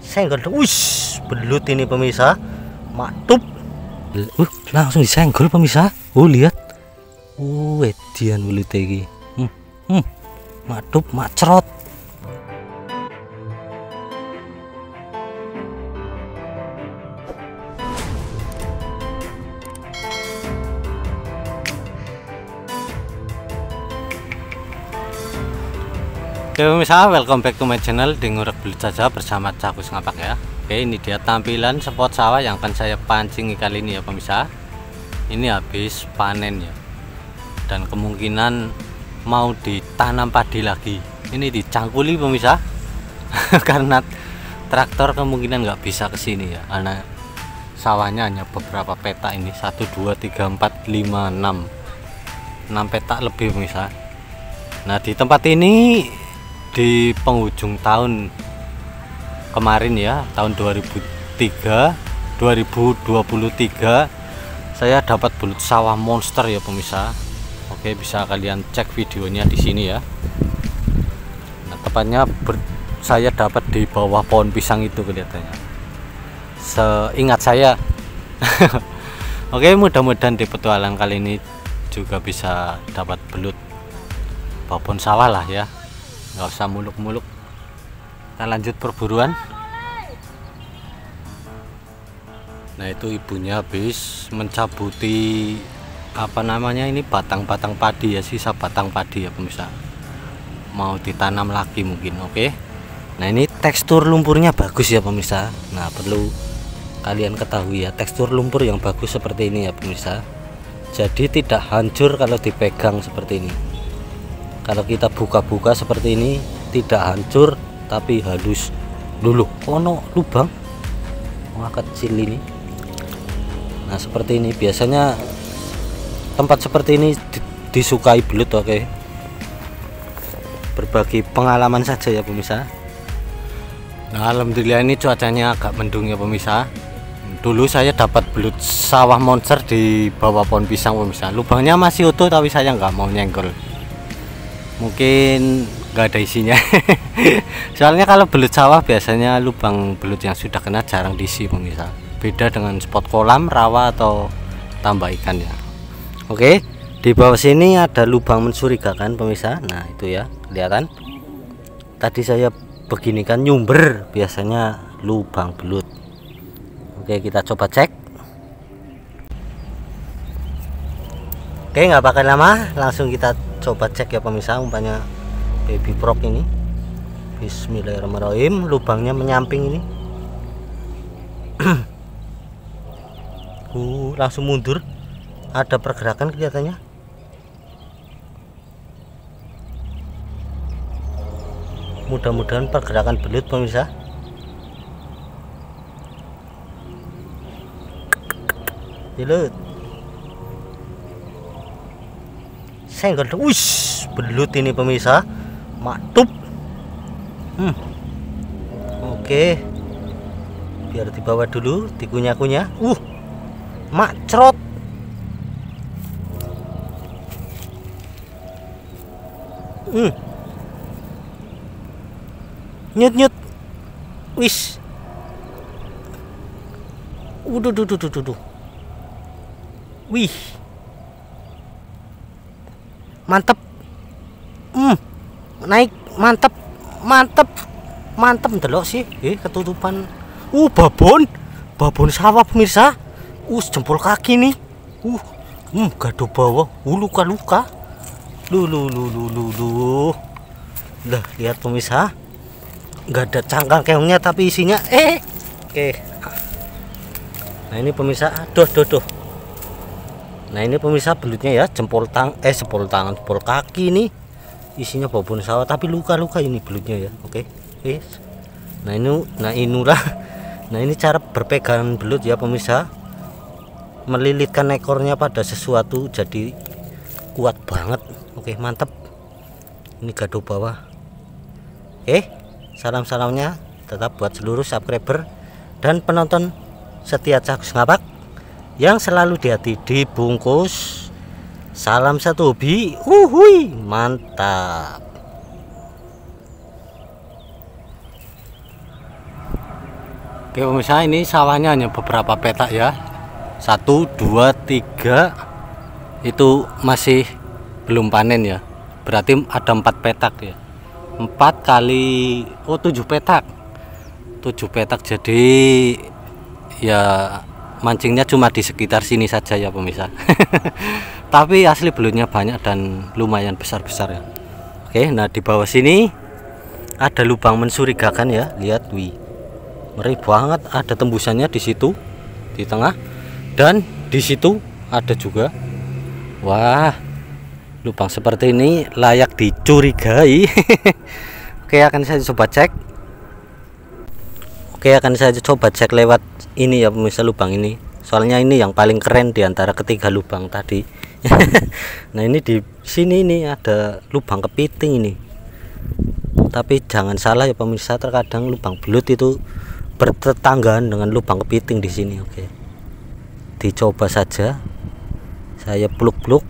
Senggol, wush, belut ini pemirsa, matup. Langsung disenggol pemirsa. Lihat, edian belut iki. Matup, macrot. Oke pemirsa, welcome back to my channel di Ngurek Belut Saja bersama Cakus Ngapak ya. Oke, ini dia tampilan spot sawah yang akan saya pancing kali ini ya pemirsa. Ini habis panen ya, dan kemungkinan mau ditanam padi lagi. Ini dicangkuli pemirsa karena traktor kemungkinan nggak bisa kesini ya, karena sawahnya hanya beberapa petak ini, 1, 2, 3, 4, 5, 6 petak lebih pemirsa. Nah di tempat ini di penghujung tahun kemarin ya, tahun 2023 saya dapat belut sawah monster ya pemirsa. Oke, bisa kalian cek videonya di sini ya. Nah tepatnya saya dapat di bawah pohon pisang itu kelihatannya, seingat saya. Oke, mudah-mudahan di petualang kali ini juga bisa dapat belut babon sawah lah ya, nggak usah muluk-muluk. Kita lanjut perburuan. Nah itu ibunya habis mencabuti apa namanya ini, batang-batang padi ya, sisa batang padi ya pemirsa, mau ditanam lagi mungkin. Oke, nah ini tekstur lumpurnya bagus ya pemirsa. Nah perlu kalian ketahui ya, tekstur lumpur yang bagus seperti ini ya pemirsa, jadi tidak hancur kalau dipegang seperti ini. Kalau kita buka-buka seperti ini tidak hancur tapi halus. Dulu ono lubang kecil ini. Nah seperti ini biasanya tempat seperti ini disukai belut. Oke, berbagi pengalaman saja ya pemirsa. Nah alhamdulillah ini cuacanya agak mendung ya pemirsa. Dulu saya dapat belut sawah monster di bawah pohon pisang pemirsa. Lubangnya masih utuh tapi saya nggak mau nyenggol, mungkin nggak ada isinya. Soalnya kalau belut sawah biasanya lubang belut yang sudah kena jarang diisi pemirsa, beda dengan spot kolam, rawa atau tambah ikan ya. Oke, di bawah sini ada lubang mencurigakan pemirsa. Nah itu ya, kelihatan tadi saya beginikan nyumber, biasanya lubang belut. Oke, kita coba cek. Oke, nggak bakal lama, langsung kita coba cek ya pemirsa umpannya baby frog ini. Bismillahirrahmanirrahim, lubangnya menyamping ini. Langsung mundur, ada pergerakan kelihatannya. Mudah-mudahan pergerakan belut pemirsa. Belut senggol, wush, belut ini pemirsa, matup. Oke, biar dibawa dulu, dikunyah-kunyah. Macrot. Nyut-nyut, wish. Duh. Wih, mantep. Naik, mantep ndelok sih. Ketutupan. Babon sawah pemirsa. Jempol kaki nih. Gaduh bawah. Luka-luka. Lah, lihat pemirsa. Nggak ada cangkang keongnya tapi isinya Oke. Nah ini pemirsa, aduh. Nah ini pemirsa belutnya ya, jempol kaki nih, isinya babon sawah tapi luka-luka ini belutnya ya. Oke. Nah ini cara berpegangan belut ya pemirsa, melilitkan ekornya pada sesuatu jadi kuat banget. Oke, mantap. Ini gaduh bawah. Salam-salamnya tetap buat seluruh subscriber dan penonton setia Cakus Ngapak yang selalu di hati dibungkus. Salam satu hobi. Mantap. Oke pemirsa, ini sawahnya hanya beberapa petak ya. 1, 2, 3 itu masih belum panen ya. Berarti ada 4 petak ya. 4 kali 7 petak. 7 petak, jadi ya mancingnya cuma di sekitar sini saja ya pemirsa. Tapi asli belutnya banyak dan lumayan besar-besar ya. Oke, nah di bawah sini ada lubang mencurigakan ya. Lihat, wih, ngeri banget, ada tembusannya di situ di tengah dan di situ ada juga. Wah, lubang seperti ini layak dicurigai. Oke, akan saya coba cek. Oke, akan saya coba cek lewat ini ya pemirsa, lubang ini. Soalnya ini yang paling keren di antara ketiga lubang tadi. Nah, ini di sini ini ada lubang kepiting ini. Tapi jangan salah ya pemirsa, terkadang lubang belut itu bertetanggaan dengan lubang kepiting di sini. Oke, dicoba saja. Saya pluk-pluk.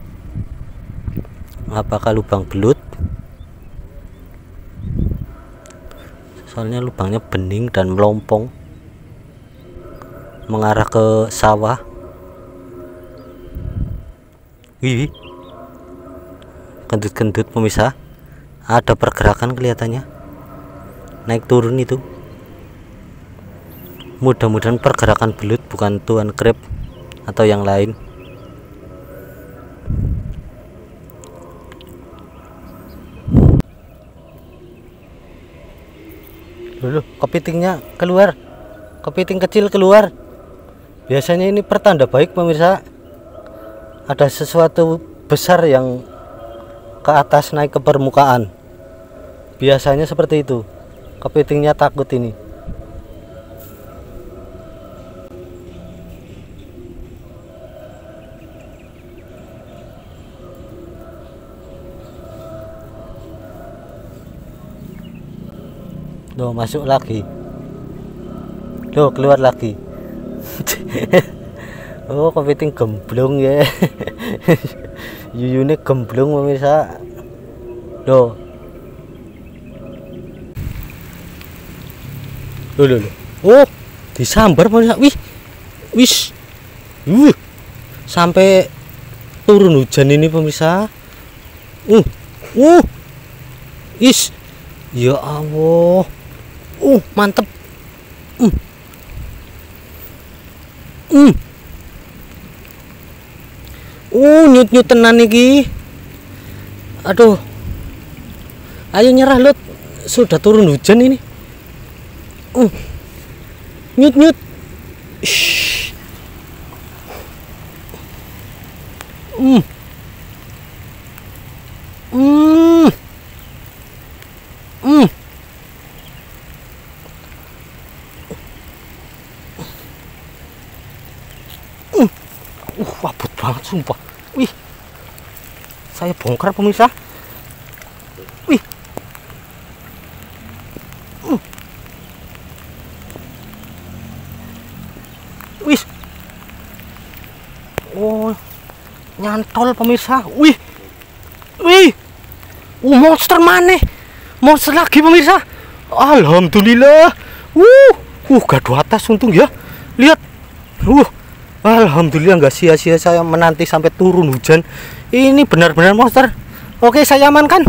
Apakah lubang belut? Soalnya lubangnya bening dan melompong mengarah ke sawah. Wih, gendut-gendut pemirsa, ada pergerakan kelihatannya, naik turun itu. Mudah-mudahan pergerakan belut, bukan tuan krep atau yang lain. Loh, kepitingnya keluar, kepiting kecil keluar. Biasanya ini pertanda baik pemirsa, ada sesuatu besar yang ke atas naik ke permukaan. Biasanya seperti itu. Kepitingnya takut ini. Loh, masuk lagi. Loh, keluar lagi. Oh, kepiting gemblong ya. Yuyune gemblong pemirsa. Loh. Loh. Oh, disambar pemirsa. Wih. Wis. Sampai turun hujan ini pemirsa. Is. Ya Allah. Mantep. Nyut tenan iki. Aduh. Ayo nyerah Lut. Sudah turun hujan ini. Nyut. Wabut banget sumpah. Wih, saya bongkar pemirsa. Wih, wih, oh, nyantol pemirsa. Wih, monster maneh, monster lagi pemirsa. Alhamdulillah. Gaduh atas untung ya. Lihat, alhamdulillah, nggak sia-sia saya menanti sampai turun hujan. Ini benar-benar monster. Oke, saya amankan.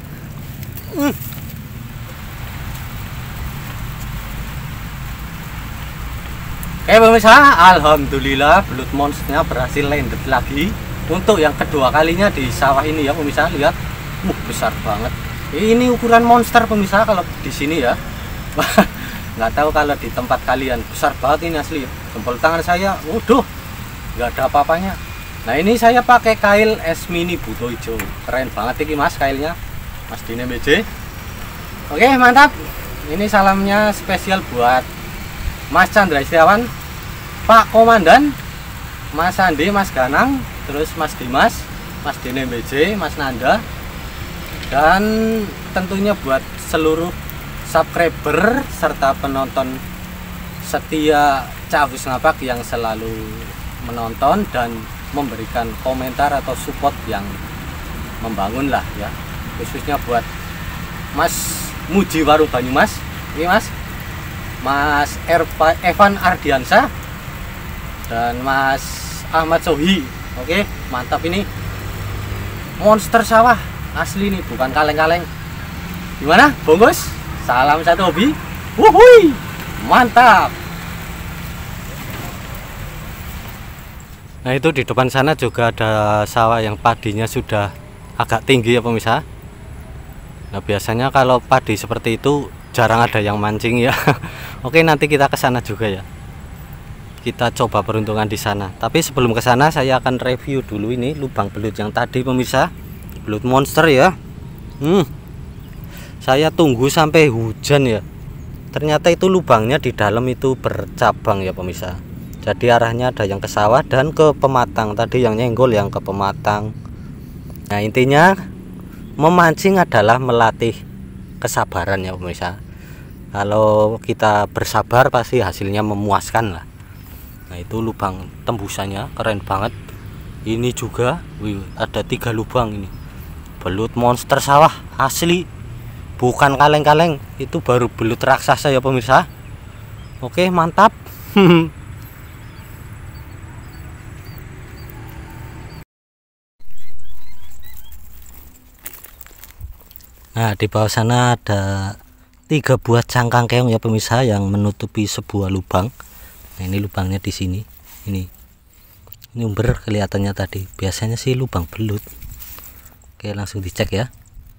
Oke pemirsa, alhamdulillah belut monsternya berhasil landed lagi untuk yang kedua kalinya di sawah ini ya pemirsa. Lihat, besar banget. Ini ukuran monster pemirsa kalau di sini ya. Nggak tahu kalau di tempat kalian. Besar banget ini asli. Jempol tangan saya, waduh, nggak ada apa-apanya. Nah, ini saya pakai kail es mini buto hijau. Keren banget ini mas kailnya, Mas Dine BJ. Oke, mantap. Ini salamnya spesial buat Mas Chandra Istiawan, Pak Komandan, Mas Andi, Mas Ganang, terus Mas Dimas, Mas Dine BJ, Mas Nanda, dan tentunya buat seluruh subscriber serta penonton setia Cavus Ngapak yang selalu menonton dan memberikan komentar atau support yang membangun lah ya, khususnya buat Mas Muji Waru Banyumas. Ini Mas, Mas Evan Ardiansa dan Mas Ahmad Sohi. Oke, mantap ini. Monster sawah asli nih, bukan kaleng-kaleng. Gimana, bungkus? Salam satu hobi. Wuhui, mantap. Nah, itu di depan sana juga ada sawah yang padinya sudah agak tinggi ya pemirsa. Nah, biasanya kalau padi seperti itu jarang ada yang mancing ya. Oke, nanti kita ke sana juga ya. Kita coba peruntungan di sana. Tapi sebelum ke sana saya akan review dulu ini lubang belut yang tadi pemirsa. Belut monster ya. Saya tunggu sampai hujan ya. Ternyata itu lubangnya di dalam itu bercabang ya pemirsa. Jadi arahnya ada yang ke sawah dan ke pematang. Tadi yang nyenggol yang ke pematang. Nah, intinya memancing adalah melatih kesabaran ya pemirsa. Kalau kita bersabar pasti hasilnya memuaskan lah. Nah, itu lubang tembusannya keren banget. Ini juga ada 3 lubang ini. Belut monster sawah asli, bukan kaleng-kaleng. Itu baru belut raksasa ya pemirsa. Oke, mantap. Nah, di bawah sana ada 3 buah cangkang keong ya pemirsa yang menutupi sebuah lubang. Nah, ini lubangnya di sini. Ini umber kelihatannya tadi. Biasanya sih lubang belut. Oke, langsung dicek ya.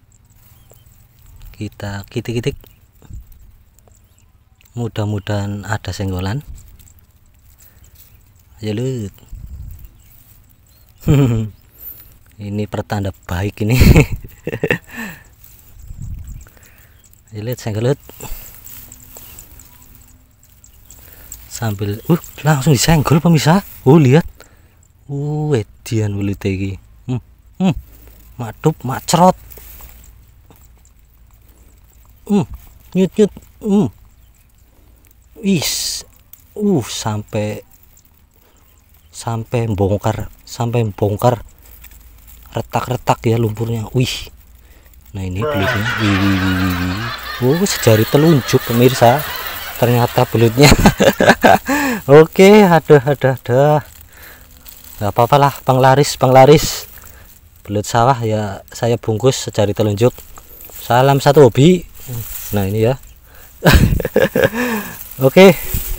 Kita kitik-kitik. Mudah-mudahan ada senggolan. Ayo lut. Ini pertanda baik ini. Lihat senggolut sambil langsung disenggol pemirsa. Lihat edian belut iki. Madup macrot. Nyut wis sampai bongkar retak-retak ya lumpurnya. Nah, ini belutnya. Sejari telunjuk pemirsa. Ternyata belutnya. Oke, aduh. Gak apa-apa lah, penglaris. Belut sawah ya saya bungkus sejari telunjuk. Salam satu hobi. Nah, ini ya. Oke.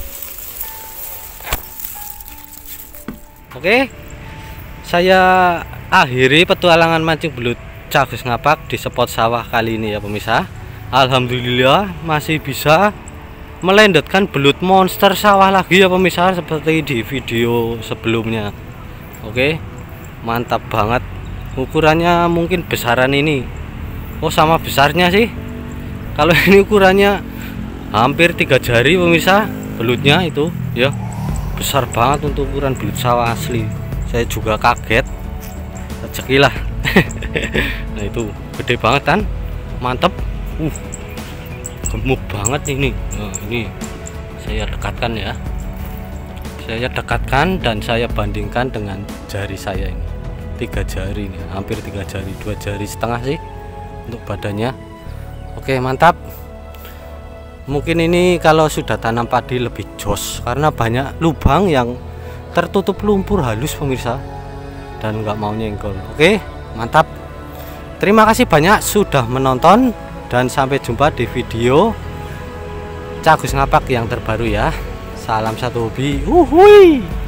Saya akhiri petualangan mancing belut Cagus Ngapak di spot sawah kali ini ya pemirsa. Alhamdulillah masih bisa melendetkan belut monster sawah lagi ya pemirsa, seperti di video sebelumnya. Oke, mantap banget. Ukurannya mungkin besaran ini. Sama besarnya sih. Kalau ini ukurannya hampir 3 jari pemirsa. Belutnya itu ya besar banget untuk ukuran belut sawah asli. Saya juga kaget. Rezeki lah. Nah, itu gede banget kan, mantep. Gemuk banget ini. Nah, ini saya dekatkan ya. Saya dekatkan dan saya bandingkan dengan jari saya ini. 3 jari ini, hampir 3 jari, 2 jari setengah sih untuk badannya. Oke, mantap. Mungkin ini kalau sudah tanam padi lebih jos karena banyak lubang yang tertutup lumpur halus pemirsa dan nggak mau nyenggol. Oke, mantap. Terima kasih banyak sudah menonton dan sampai jumpa di video Cagus Ngapak yang terbaru ya. Salam satu hobi.